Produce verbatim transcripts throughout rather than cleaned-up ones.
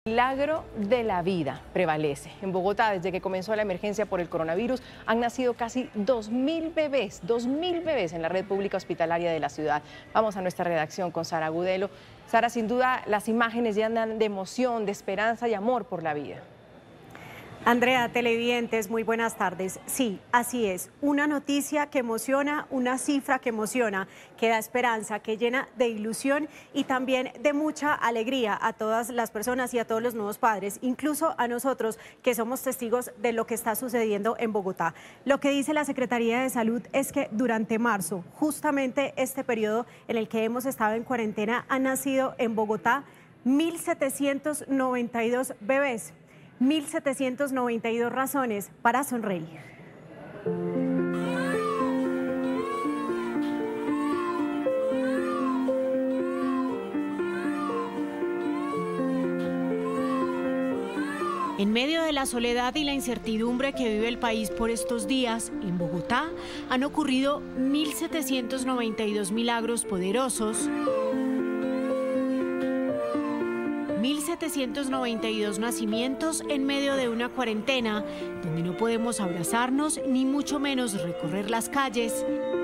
El milagro de la vida prevalece. En Bogotá, desde que comenzó la emergencia por el coronavirus, han nacido casi dos mil bebés, dos mil bebés en la red pública hospitalaria de la ciudad. Vamos a nuestra redacción con Sara Agudelo. Sara, sin duda, las imágenes llenan de emoción, de esperanza y amor por la vida. Andrea, televidentes, muy buenas tardes. Sí, así es, una noticia que emociona, una cifra que emociona, que da esperanza, que llena de ilusión y también de mucha alegría a todas las personas y a todos los nuevos padres, incluso a nosotros que somos testigos de lo que está sucediendo en Bogotá. Lo que dice la Secretaría de Salud es que durante marzo, justamente este periodo en el que hemos estado en cuarentena, han nacido en Bogotá mil setecientos noventa y dos bebés. mil setecientos noventa y dos razones para sonreír. En medio de la soledad y la incertidumbre que vive el país por estos días, en Bogotá han ocurrido mil setecientos noventa y dos milagros poderosos, mil setecientos noventa y dos nacimientos en medio de una cuarentena donde no podemos abrazarnos ni mucho menos recorrer las calles.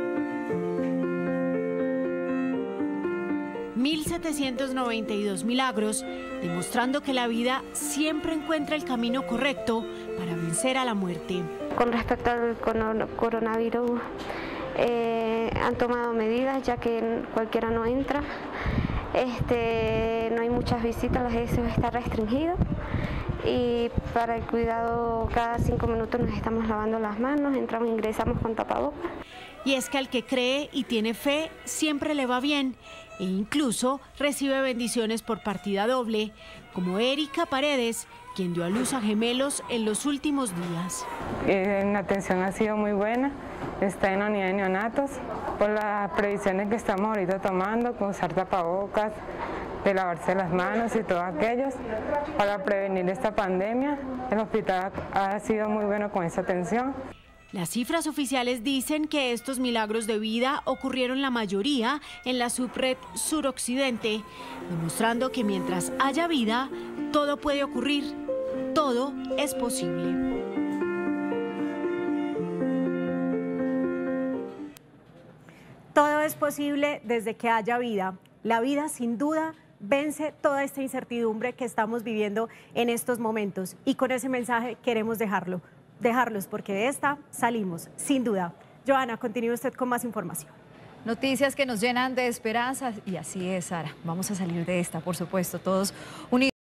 mil setecientos noventa y dos milagros demostrando que la vida siempre encuentra el camino correcto para vencer a la muerte. Con respecto al coronavirus, eh, han tomado medidas ya que cualquiera no entra. Este, no hay muchas visitas, el acceso está restringido y para el cuidado cada cinco minutos nos estamos lavando las manos, entramos e ingresamos con tapabocas. Y es que al que cree y tiene fe siempre le va bien e incluso recibe bendiciones por partida doble, como Erika Paredes, quien dio a luz a gemelos en los últimos días. Eh, la atención ha sido muy buena, está en la unidad de neonatos, por las previsiones que estamos ahorita tomando, con usar tapabocas, de lavarse las manos y todos aquellos, para prevenir esta pandemia. El hospital ha sido muy bueno con esa atención. Las cifras oficiales dicen que estos milagros de vida ocurrieron la mayoría en la subred suroccidente, demostrando que mientras haya vida, todo puede ocurrir, todo es posible. Todo es posible desde que haya vida. La vida, sin duda, vence toda esta incertidumbre que estamos viviendo en estos momentos. Y con ese mensaje queremos dejarlo, dejarlos, porque de esta salimos, sin duda. Joana, continúe usted con más información. Noticias que nos llenan de esperanza y así es, Sara. Vamos a salir de esta, por supuesto, todos unidos.